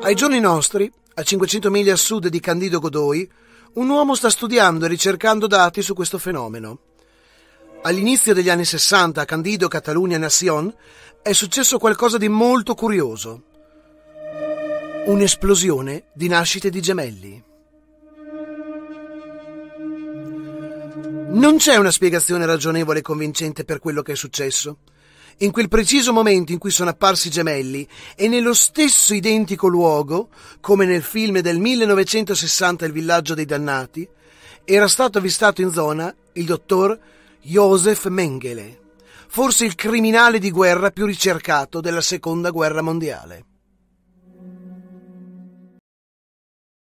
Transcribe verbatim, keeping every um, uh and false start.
Ai giorni nostri, a cinquecento miglia a sud di Candido Godoy, un uomo sta studiando e ricercando dati su questo fenomeno. All'inizio degli anni sessanta a Candido, Catalunya Nación, è successo qualcosa di molto curioso. Un'esplosione di nascite di gemelli. Non c'è una spiegazione ragionevole e convincente per quello che è successo. In quel preciso momento in cui sono apparsi gemelli e nello stesso identico luogo, come nel film del millenovecentosessanta Il villaggio dei dannati, era stato avvistato in zona il dottor Josef Mengele, forse il criminale di guerra più ricercato della seconda guerra mondiale.